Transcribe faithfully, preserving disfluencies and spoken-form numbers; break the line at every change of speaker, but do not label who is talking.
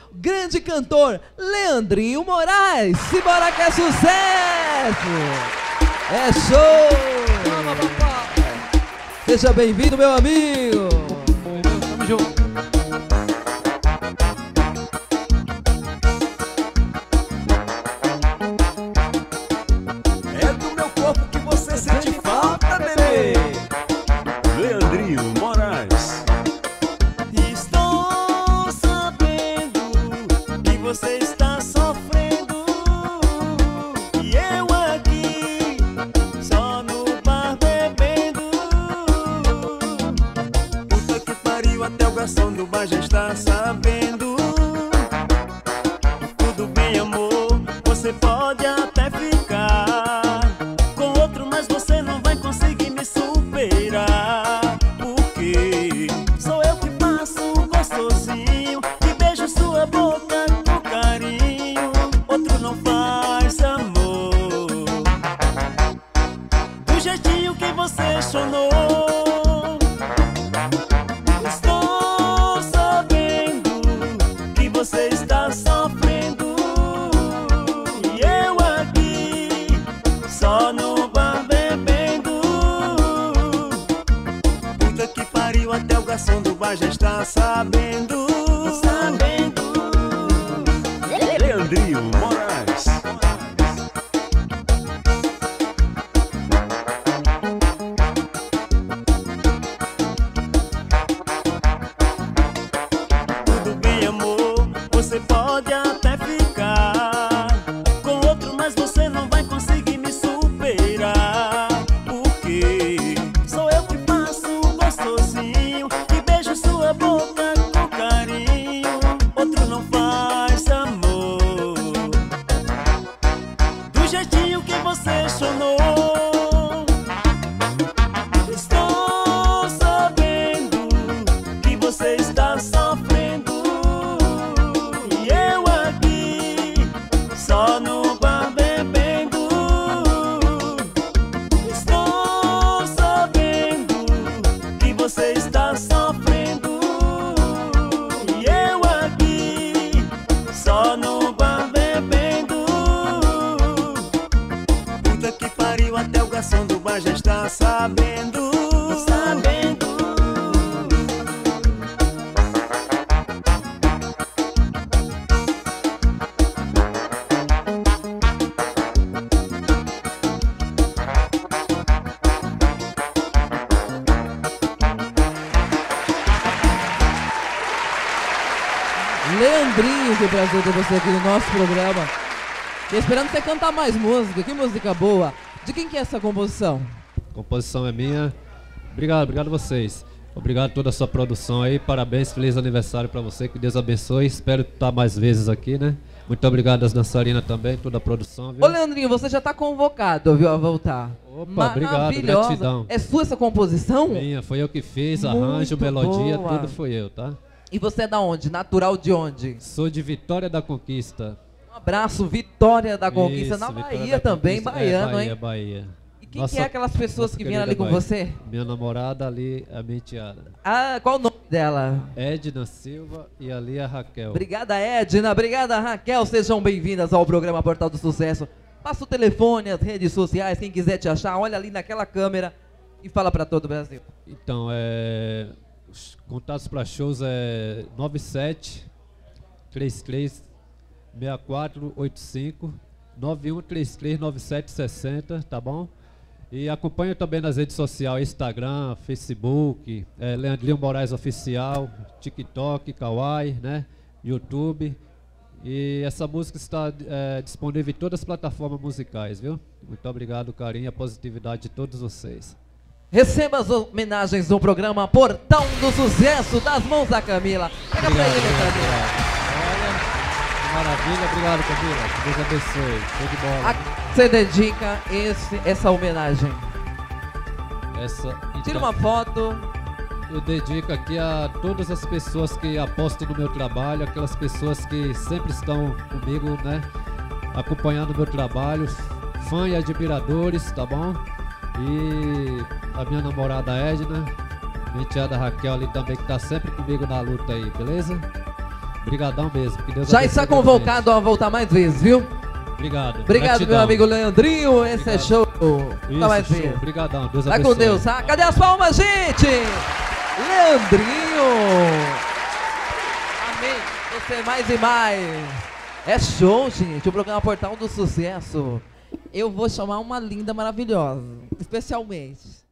grande cantor Leandrinho Moraes. Simbora que é sucesso! É show! Vamos, papai! Seja bem-vindo, meu amigo!
Tamo junto!
É do meu corpo que você sente falta, bebê. Leandrinho Moraes.
Estou sabendo que você está sofrendo, e eu aqui só no bar bebendo. Puta que pariu, até o garçom do bar já está sabendo. Tudo bem, amor, você pode até ficar com outro, mas você não vai conseguir me superar. Porque sou eu que faço gostosinho, que beijo sua boca com carinho. Outro não faz amor do jeitinho que você chonou. Estou sabendo que você está sofrendo, e eu aqui só no bar bebendo. Puta que pariu, até o garçom do bar já está sabendo. Sabendo.
Leandrinho Moraes.
Tudo bem, amor, você pode até ficar com outro, mas você não vai conseguir me superar. Porque sou eu que faço gostosinho, que beijo sua boca com carinho. Outro não faz amor do jeitinho que você chonou. Estou sabendo que você está sofrendo, e eu aqui só no bar bebendo. Estou sabendo que você está sofrendo, e eu aqui só no bar bebendo. Puta que pariu, até o garçom do bar já está sabendo. Sabendo.
Leandrinho, que prazer ter você aqui no nosso programa. Tô esperando você cantar mais música. Que música boa. De quem que é essa composição?
A composição é minha. Obrigado, obrigado a vocês. Obrigado a toda a sua produção aí. Parabéns, feliz aniversário pra você. Que Deus abençoe. Espero estar mais vezes aqui, né? Muito obrigado às dançarinas também, toda a produção, viu?
Ô Leandrinho, você já tá convocado, viu, a voltar.
Opa, obrigado,
Maravilhosa.
gratidão.
É sua essa composição?
Minha, foi eu que fiz,
Muito
arranjo, melodia,
boa.
tudo foi eu, tá?
E você é da onde? Natural de onde?
Sou de Vitória da Conquista.
Um abraço, Vitória da Conquista,
Isso,
na
Vitória
Bahia
da
também,
Conquista.
baiano,
é, Bahia,
hein?
Bahia.
E quem
Nossa-
que é aquelas pessoas
nossa
que vieram
querida
ali com
Bahia.
você?
Minha namorada ali, a minha enteada.
Ah, qual o nome dela?
Edna Silva e ali a Raquel.
Obrigada, Edna. Obrigada, Raquel. Sejam bem-vindas ao programa Portal do Sucesso. Passa o telefone, as redes sociais, quem quiser te achar, olha ali naquela câmera e fala pra todo o Brasil.
Então, é... os contatos para shows é nove sete três três seis quatro oito cinco nove um três três nove sete seis zero, tá bom? E acompanha também nas redes sociais, Instagram, Facebook, é, Leandrinho Moraes Oficial, TikTok, Kawaii, né? YouTube. E essa música está é, disponível em todas as plataformas musicais, viu? Muito obrigado, carinho e a positividade de todos vocês.
Receba as homenagens do programa Portal do Sucesso das mãos da Camila. Pega pra
Obrigado,
ele,
obrigado,
Camila.
obrigado. Olha, que maravilha, obrigado, Camila. Que Deus abençoe. Show de bola.
A você dedica esse, essa homenagem.
Essa, então,
Tira uma foto.
eu dedico aqui a todas as pessoas que apostam no meu trabalho, aquelas pessoas que sempre estão comigo, né? Acompanhando o meu trabalho, fã e admiradores, tá bom? E a minha namorada Edna, minha enteada Raquel ali também, que tá sempre comigo na luta aí, beleza? Obrigadão mesmo. Que Deus
Já
abençoe
está
toda a
convocado a voltar mais vezes, viu?
gente. Obrigado.
Obrigado,
Gratidão.
meu amigo Leandrinho. Esse é
Obrigado.
show.
Isso,
Tá mais
show.
vezes.
Obrigadão. Deus
Vai
abençoe.
com Deus, tá? Cadê as palmas, gente? Leandrinho. Amém. Você é mais e mais. É show, gente. O programa Portal do Sucesso. Eu vou chamar uma linda maravilhosa. Especialmente.